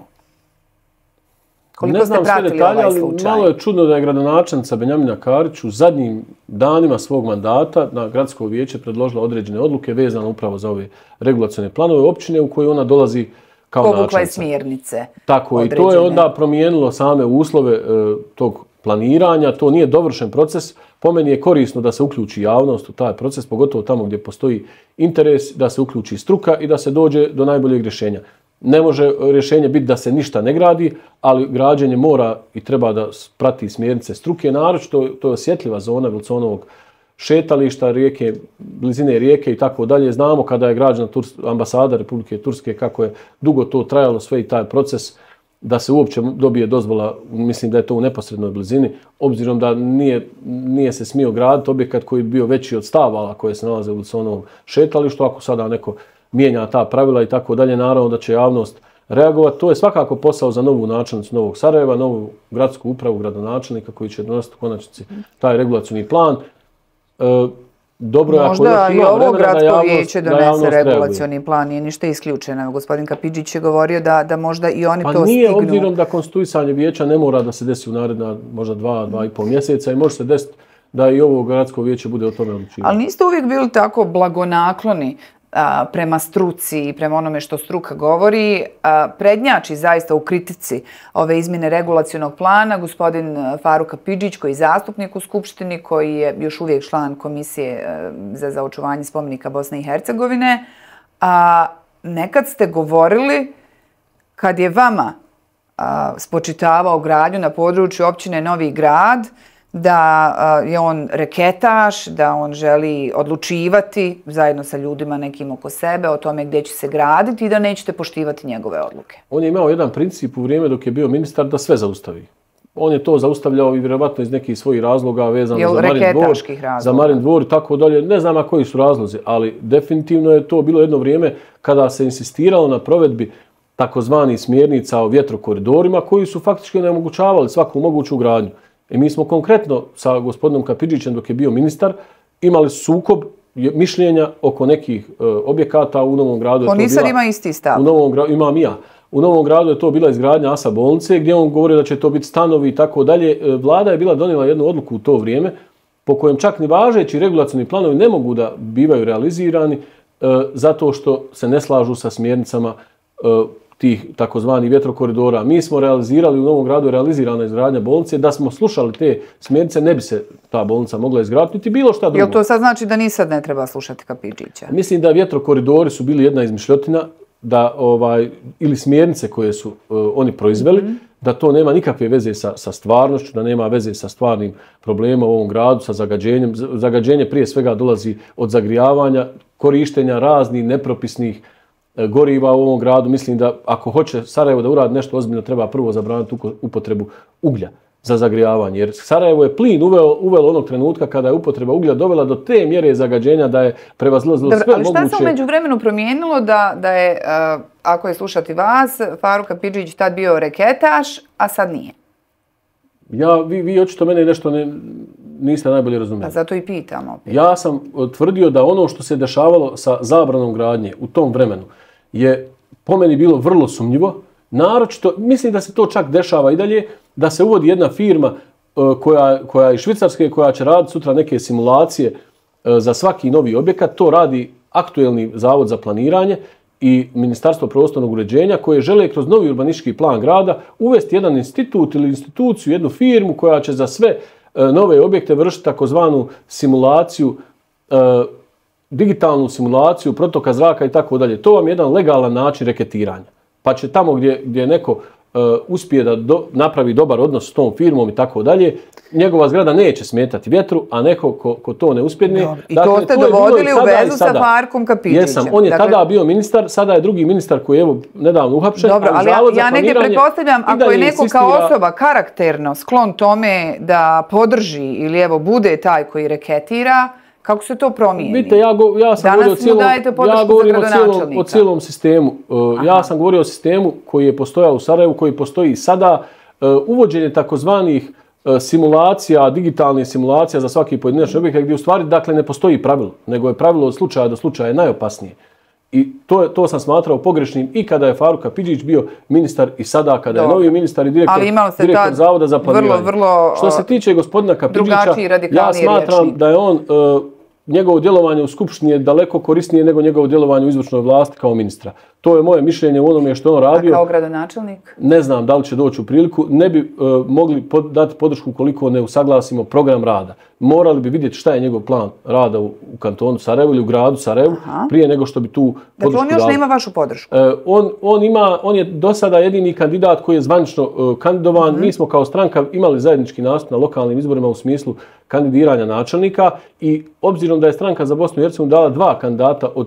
Ne znam sve detalje, ali malo je čudno da je gradonačelnica Benjamina Karić u zadnjim danima svog mandata na gradsko vijeće predložila određene odluke vezane upravo za ove regulacione planove općine u koje ona dolazi kao načelnica.
Povukla je smjernice.
Tako, i to je onda promijenilo same uslove tog planiranja. To nije dovršen proces. Po meni je korisno da se uključi javnost u taj proces, pogotovo tamo gdje postoji interes, da se uključi struka i da se dođe do najboljeg rješenja. Ne može rješenje biti da se ništa ne gradi, ali građenje mora i treba da prati smjernice struke. Naročito to je osjetljiva zona Vilconovog šetališta, rijeke, blizine rijeke i tako dalje. Znamo kada je građena ambasada Republike Turske, kako je dugo to trajalo sve i taj proces da se uopće dobije dozvola, mislim da je to u neposrednoj blizini, obzirom da nije se smio graditi objekat koji bi bio veći od stavala koje se nalaze u Vilconovom šetalištu. Ako sada neko mijenja ta pravila i tako dalje, naravno da će javnost reagovati. To je svakako posao za novu načelnicu Novog Sarajeva, novu gradsku upravu, gradonačelnika koji će donositi u konačnici taj regulacioni plan. Dobro,
možda i ovo gradsko vijeće donese regulacioni plan, nije ništa isključeno. Gospodin Kapidžić je govorio da možda i oni to stignu.
Pa nije, obzirom da konstituisanje vijeća ne mora da se desi u naredna možda 2,5 mjeseca i može se desiti da i ovo gradsko vijeće bude o tome odlučivati.
Ali niste uvijek bili tako blagonakloni prema struci i prema onome što struka govori, prednjači zaista u kritici ove izmjene regulacionog plana gospodin Faruk Kapidžić, koji je zastupnik u Skupštini, koji je još uvijek član Komisije za očuvanje spomenika Bosne i Hercegovine. Nekad ste govorili, kad je vama spočitavao gradnju na području općine Novi Grad, da je on reketaš, da on želi odlučivati zajedno sa ljudima nekim oko sebe o tome gdje će se graditi i da nećete poštivati njegove odluke.
On je imao jedan princip u vrijeme dok je bio ministar da sve zaustavi. On je to zaustavljao i vjerovatno iz nekih svojih razloga vezano za Marin dvor i tako dalje. Ne znam koji su razlozi, ali definitivno je to bilo jedno vrijeme kada se insistiralo na provedbi takozvanih smjernica o vjetrokoridorima koji su faktički onemogućavali svaku moguću gradnju. I mi smo konkretno sa gospodinom Kapidžićem dok je bio ministar imali sukob mišljenja oko nekih objekata u Novom Gradu.
On nisam ima isti stav.
Imam i ja. U Novom Gradu je to bila izgradnja ASA bolnice gdje on govorio da će to biti stanovi i tako dalje. Vlada je bila donijela jednu odluku u to vrijeme po kojem čak ni važeći regulacioni planovi ne mogu da bivaju realizirani zato što se ne slažu sa smjernicama tih takozvanih vjetrokoridora. Mi smo realizirali, u Novom Gradu je realizirana izgradnja bolnice, da smo slušali te smjernice ne bi se ta bolnica mogla izgraditi, niti bilo šta drugo.
Jel to sad znači da ni sad ne treba slušati Kapidžića?
Mislim da vjetrokoridori su bili jedna izmišljotina, da ili smjernice koje su oni proizveli, da to nema nikakve veze sa stvarnošću, da nema veze sa stvarnim problemom u ovom gradu, sa zagađenjem. Zagađenje prije svega dolazi od zagrijavanja, korištenja raznih nepropisnih goriva u ovom gradu. Mislim da ako hoće Sarajevo da uradi nešto ozbiljno, treba prvo zabraniti upotrebu uglja za zagrijavanje. Jer Sarajevo je plin uvelo onog trenutka kada je upotreba uglja dovela do te mjere zagađenja da je prevazilazilo sve moguće.
Ali šta se u međuvremenu promijenilo da je, ako je slušati vas, Faruk Kapidžić tad bio reketaš, a sad nije?
Vi očito mene nešto niste najbolje razumjeli.
Pa zato i pitam opet.
Ja sam tvrdio da ono što se dešavalo sa zabranom gradnje u tom vremenu je po meni bilo vrlo sumnjivo. Naročito, mislim da se to čak dešava i dalje, da se uvodi jedna firma koja je iz Švicarske, koja će raditi sutra neke simulacije za svaki novi objekat. To radi aktuelni Zavod za planiranje i Ministarstvo prostornog uređenja, koje žele kroz novi urbanistički plan grada uvesti jedan institut ili instituciju, jednu firmu koja će za sve nove objekte vršiti takozvanu simulaciju, digitalnu simulaciju protoka zraka i tako dalje. To vam je jedan legalan način reketiranja. Pa će tamo gdje neko uspije da napravi dobar odnos s tom firmom i tako dalje, njegova zgrada neće smetati vjetru, a neko ko to ne uspjedne...
I to ste dovodili u vezu sa Farkom Kapidžićem.
Jesam, on je tada bio ministar, sada je drugi ministar koji je evo nedavno uhapšen.
Dobro, ali ja negdje pretpostavljam, ako je neko kao osoba karakterno sklon tome da podrži ili evo bude taj koji reketira, kako se to promijeni?
Vidite, ja sam govorio o cijelom sistemu. Ja sam govorio o sistemu koji je postojao u Sarajevu, koji postoji i sada. Uvođenje takozvanih simulacija, digitalnih simulacija za svaki pojedinačni objekat gdje u stvari dakle ne postoji pravilo, nego je pravilo od slučaja do slučaja najopasnije. I to sam smatrao pogrešnim i kada je Faruk Kapidžić bio ministar i sada kada je novi ministar i direktor Zavoda za planiranje. Što se tiče gospodina Kapidžića, ja smatram da je on njegovo djelovanje u Skupštini je daleko korisnije nego njegovo djelovanje u izvršnoj vlasti kao ministra. To je moje mišljenje u onome što on radio.
A kao gradonačelnik?
Ne znam da li će doći u priliku. Ne bi mogli dati podršku koliko ne usaglasimo program rada. Morali bi vidjeti šta je njegov plan rada u kantonu Sarajevo ili u gradu Sarajevu prije nego što bi tu podršku dali.
Dakle, on još nema vašu podršku?
On je do sada jedini kandidat koji je zvanično kandidovan. Mi smo kao stranka imali zajednički nastup na lokalnim izborima u smislu kandidiranja načelnika i obzirom da je stranka za Bosnu i Hercegovinu dala 2 kandidata od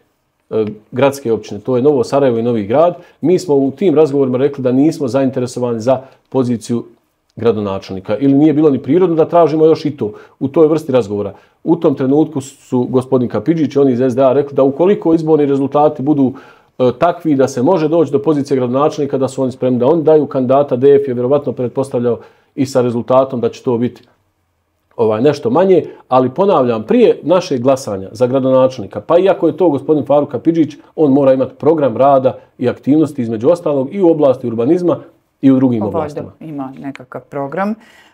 4 gradske općine, to je Novo Sarajevo i Novi Grad, mi smo u tim razgovorima rekli da nismo zainteresovani za poziciju gradonačelnika ili nije bilo ni prirodno da tražimo još i to u toj vrsti razgovora. U tom trenutku su gospodin Kapidžić i oni iz SDA rekli da ukoliko izborni rezultati budu takvi da se može doći do pozicije gradonačelnika, da su oni spremni da oni daju kandidata. DF je vjerovatno pretpostavljao i sa rezultatom da će to biti nešto manje, ali ponavljam, prije našeg glasanja za gradonačelnika, pa iako je to gospodin Faruk Kapidžić, on mora imati program rada i aktivnosti između ostalog i u oblasti urbanizma i u drugim oblastima.
Ima nekakav program.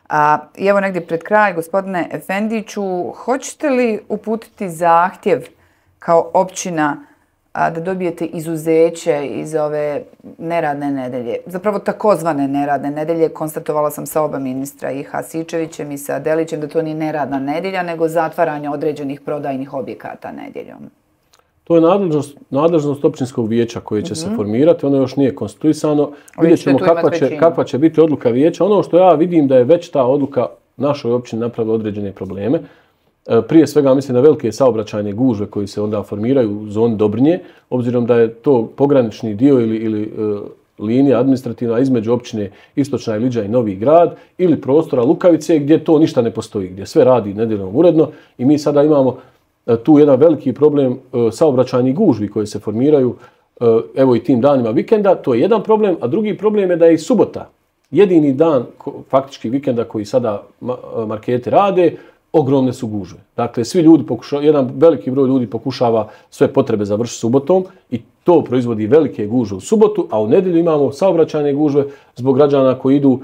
I evo negdje pred kraj, gospodine Efendiću, hoćete li uputiti zahtjev kao općina da dobijete izuzeće iz ove neradne nedelje, zapravo takozvane neradne nedelje, konstatovala sam sa oba ministra, i Hasičevićem i sa Delićem, da to nije neradna nedjelja, nego zatvaranje određenih prodajnih objekata nedjeljom.
To je nadležnost općinskog vijeća koje će se formirati, ono još nije konstituisano. Vidjet ćemo kakva će biti odluka vijeća. Ono što ja vidim da je već ta odluka našoj općini napravila određene probleme. Prije svega mislim da velike saobraćajne gužve koji se onda formiraju u zoni Dobrnje, obzirom da je to pogranični dio ili linija administrativna između općine Istočna Iliđa i Novi Grad ili prostora Lukavice gdje to ništa ne postoji, gdje sve radi nedjeljom uredno i mi sada imamo tu jedan veliki problem saobraćajnih gužvi koje se formiraju evo i tim danima vikenda. To je jedan problem, a drugi problem je da je i subota jedini dan faktički vikenda koji sada markete rade, ogromne su gužve. Dakle, svi ljudi jedan veliki broj ljudi pokušava sve potrebe završiti subotom i to proizvodi velike gužve u subotu, a u nedjelju imamo saobraćajne gužve zbog građana koji idu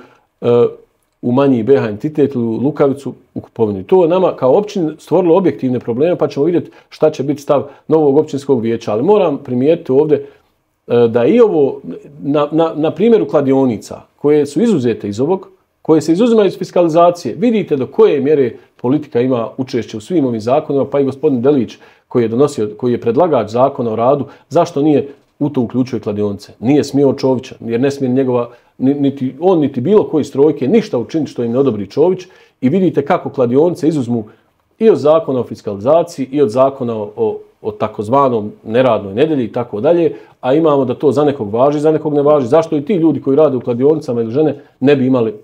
u manji BH entitet, u Lukavicu, u kupovinu. To je nama kao općini stvorilo objektivne probleme, pa ćemo vidjeti šta će biti stav novog općinskog vijeća. Ali moram primijetiti ovdje da i ovo, na primjeru kladionica, koje su izuzete iz ovog, koje se izuzimaju iz fiskalizacije, vidite do koje mjere politika ima učešće u svim ovim zakonima, pa i gospodin Delić koji je predlagač zakona o radu, zašto nije u to uključio kladionice? Nije smio Čovića, jer ne smije njegova, niti bilo koji strojke ništa učiniti što im ne odobri Čović i vidite kako kladionice izuzmu i od zakona o fiskalizaciji i od zakona o takozvanom neradnoj nedjelji i tako dalje, a imamo da to za nekog važi, za nekog ne važi. Zašto i ti ljudi koji rade u kladionicama ili žene ne bi imali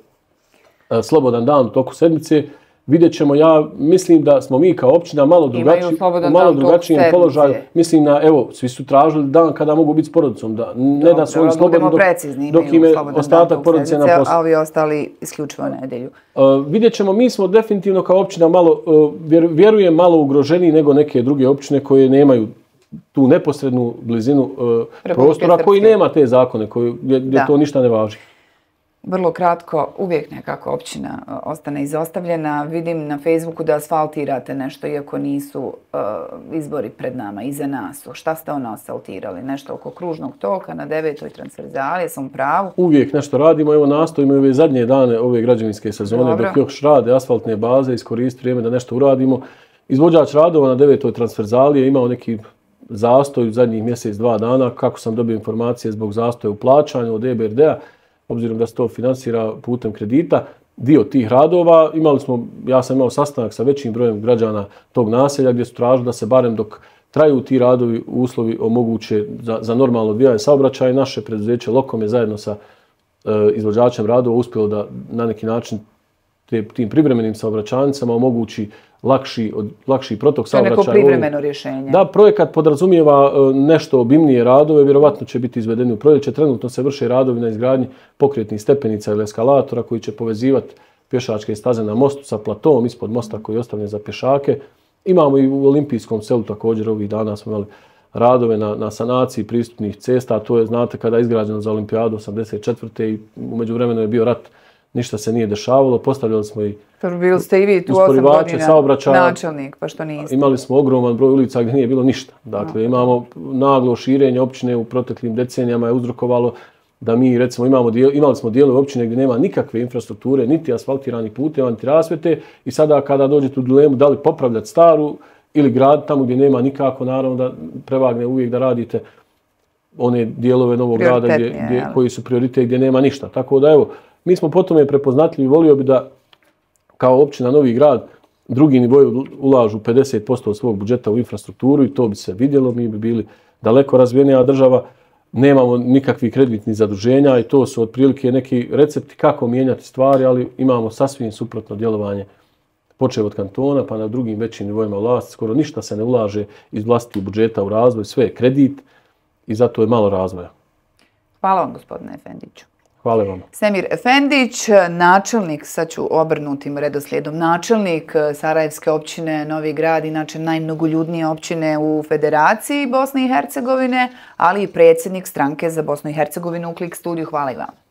slobodan dan u toku sedmice? Vidjet ćemo, ja mislim da smo mi kao općina malo drugačijem položaju. Mislim na, evo, svi su tražili dan kada mogu biti s porodicom. Ne da su oni slobodni dok im je ostatak porodice na poslu.
A ovi ostali isključivo nedjelju.
Vidjet ćemo, mi smo definitivno kao općina malo, vjerujem, malo ugroženiji nego neke druge općine koje nemaju tu neposrednu blizinu prostora, koji nema te zakone, gdje to ništa ne važi.
Vrlo kratko, uvijek nekako općina ostane izostavljena. Vidim na Facebooku da asfaltirate nešto, iako nisu izbori pred nama, iza nas. Šta ste asfaltirali? Nešto oko kružnog toka na 9. transverzali, jesam u pravu?
Uvijek nešto radimo, evo nastojimo i ove zadnje dane ove građevinske sezone, dok još rade asfaltne baze, iskoristiti vrijeme da nešto uradimo. Izvođač radova na 9. transverzali je imao neki zastoj u zadnjih mjesec, 2 dana, kako sam dobio informacije zbog zastoja u plaćanju od EBRD-a, obzirom da se to finansira putem kredita, dio tih radova. Ja sam imao sastanak sa većim brojem građana tog naselja gdje su tražili da se barem dok traju ti radovi uslovi omoguće za normalno odvijanje saobraćaja. Naše preduzeće Lokom je zajedno sa izvođačem radova uspjelo da na neki način tim privremenim saobraćajnicama omogući lakši protok saobraćaja.
To je neko privremeno rješenje.
Da, projekat podrazumijeva nešto obimnije radove, vjerovatno će biti izvedeni u proljeće. Trenutno se vrše radovi na izgradnji pokretnih stepenica ili eskalatora koji će povezivati pješačke staze na mostu sa platom ispod mosta koji je ostavljen za pješake. Imamo i u Olimpijskom selu također ovih dana smo imali radove na sanaciji pristupnih cesta. To je, znate, kada je izgrađeno za Olimpijadu 84. i u međuvremenu je bio rat. Ništa se nije dešavalo, postavljali smo i
bili ste i vi tu 8 godina načelnik, pa što niste?
Imali smo ogroman broj ulica gdje nije bilo ništa. Dakle, imamo naglo širenje općine u proteklim decenijama je uzrokovalo da mi, recimo, imali smo dijelove općine gdje nema nikakve infrastrukture, niti asfaltiranih puteva, niti rasvjete i sada kada dođete u dilemu da li popravljati staru ili grad tamo gdje nema nikako, naravno da prevagne uvijek da radite one dijelove novog grada koji su prioritet gdje nema ništa. Tako da evo, mi smo po tome prepoznatljivi, volio bi da kao općina Novi Grad drugi nivoji ulažu 50% od svog budžeta u infrastrukturu i to bi se vidjelo, mi bi bili daleko razvijenija država, nemamo nikakvih kreditnih zaduženja i to su otprilike neki recepti kako mijenjati stvari, ali imamo sasvim suprotno djelovanje. Počev od kantona pa na drugim većim nivoima vlasti, skoro ništa se ne ulaže iz vlastitih budžeta u razvoj, sve je kredit i zato je malo razvoja.
Hvala vam, gospodine Efendiću.
Hvala vam.
Semir Efendić, načelnik, sad ću obrnutim redoslijedom, načelnik Sarajevske općine Novi Grad, inače najmnogoljudnije općine u Federaciji Bosne i Hercegovine, ali i predsjednik stranke za Bosnu i Hercegovinu u Klik studiju. Hvala i vam.